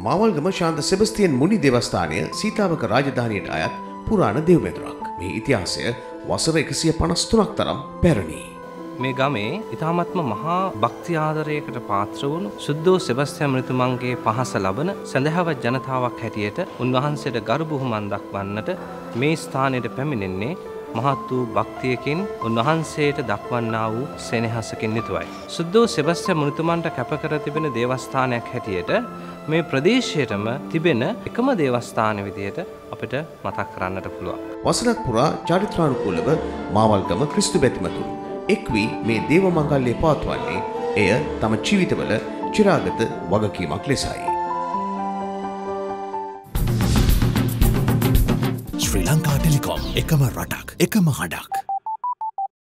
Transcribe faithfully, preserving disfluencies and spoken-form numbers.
මාවල්ගම ශාන්ත Sebastian මුනි දේවස්ථානය සීතාවක රාජධානියට අයත් පුරාණ දෙව්මැදුරක්. මේ ඉතිහාසය වසර එකසිය පනස් තුනක් තරම් පැරණි. මේ ගමේ ඉතාමත්ම මහා භක්ති ආදරයකට පාත්‍ර වුණු සුද්ධෝ සෙබස්තියන් මෘතුමන්ගේ පහස ලබන සැදැහැවත් ජනතාවක් හැටියට උන්වහන්සේට ගරු බුහුමන් දක්වන්නට මේ ස්ථානයට පැමිණෙන්නේ මහත් වූ භක්තියකින් උන්වහන්සේට දක්වන්නා වූ සෙනෙහසකින් යුතුවයි. සුද්ධෝ සෙබස්තියන් මෘතුමන්ට කැප කර තිබෙන දේවස්ථානයක් හැටියට මේ ප්‍රදේශයේම තිබෙන එකම දේවස්ථාන විදියට අපිට මතක් කරන්නට පුළුවන්. වසරක් පුරා චාරිත්‍රානුකූලව මාවල්ගම ක්‍රිස්තු බැතිමතුන් එක් වී මේ දේව මංගල්‍යය පවත්වන්නේ එය තම ජීවිතවල චිරාගත වගකීමක් ලෙසයි. ශ්‍රී ලංකා ටෙලිකොම් එකම රටක් එකම හඬක්.